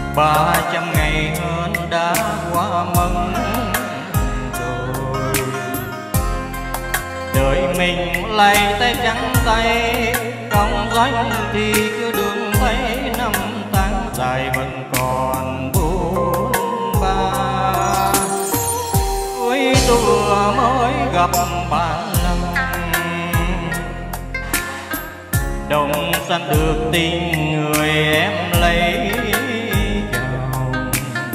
300 ngày hơn đã qua mất rồi, đời mình lay tay trắng tay, công danh thì cứ đường thấy năm tháng dài vẫn còn buồn ba. Cuối tôi mới gặp bạn lần, đồng sanh được tình người em lấy chồng.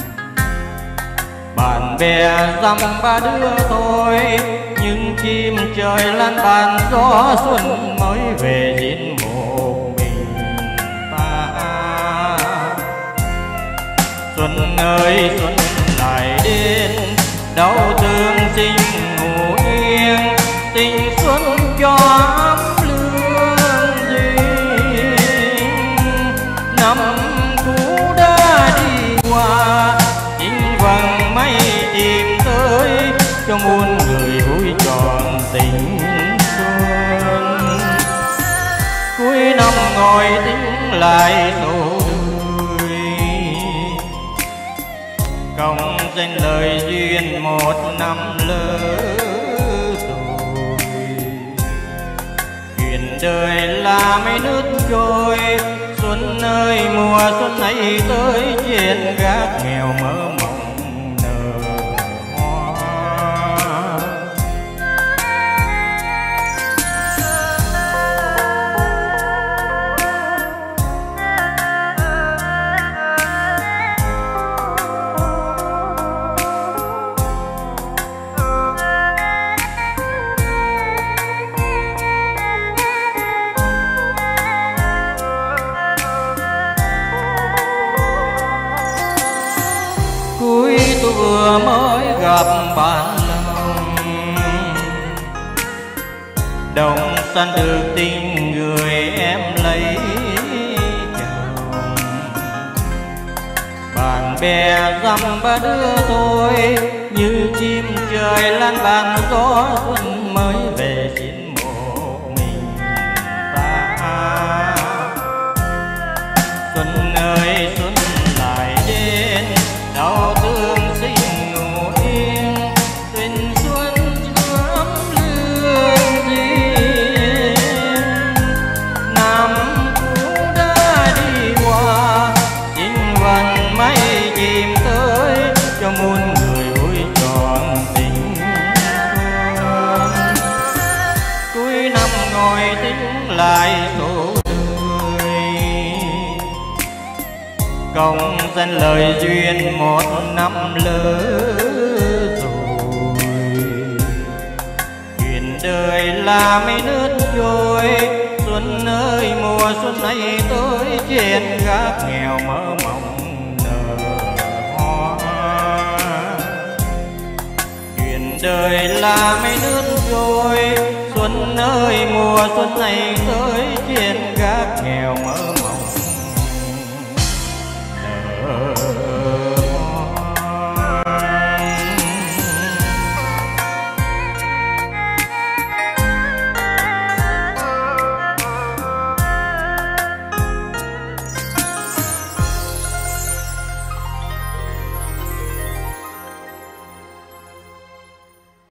Bạn bè dăm ba đứa thôi, nhưng chim trời lan bàn gió xuân mới về diễn một mình ta. Xuân ơi xuân lại đến, đau thương xin ngủ yên, tình xuân cho ấm lương duyên. Năm cũ đã đi qua, chính vầng mây tìm tới, cho muôn người vui tròn tình xuân. Cuối năm ngồi tính lại số đời, công danh lời duyên một năm lỡ rồi. Chuyện đời là mấy nước trôi, xuân ơi mùa xuân ấy tới, trên gác nghèo mơ mộng nở hoa. Cuối tôi vừa mới gặp bạn lòng, đồng sanh được tình người em lấy chồng. Bạn bè dăm ba đứa thôi, như chim trời lan bàn gió xuân mới về xin một mình ta. Xuân ơi xuân lại đến, đau thương xin ngủ yên, tình xuân chưa ấm lương duyên. Năm cũ đã đi qua, chính vận mây tìm tới, cho muôn người vui tròn tình xuân. Cuối năm ngồi tính lại số đời, công danh lời duyên một năm lỡ rồi. Chuyện đời là mấy nước trôi, xuân ơi mùa xuân ấy tới, trên gác nghèo mơ mộng nở hoa. Chuyện đời là mấy nước trôi, xuân ơi mùa xuân ấy tới, trên gác nghèo mơ